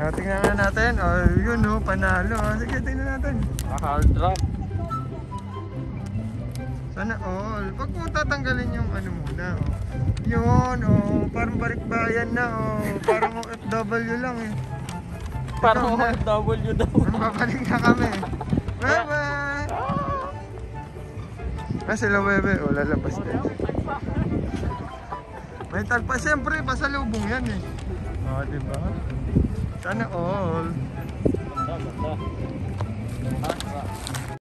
Tingnan na natin. Oh, yun oh, panalo. Sige, tingnan natin. Hard rock. Sana all. Pag mo tatanggalin yung ano muna. Oh. Yun, oh. Parang balikbayan na. Oh. Parang OFW lang eh. Parang OFW daw. Babalik na kami. Bye-bye! Sila bebe. Oh, lalabas din. May tagpa. Siyempre, pasalubong yan eh. Oh, diba? Sana all. Ganda, ganda.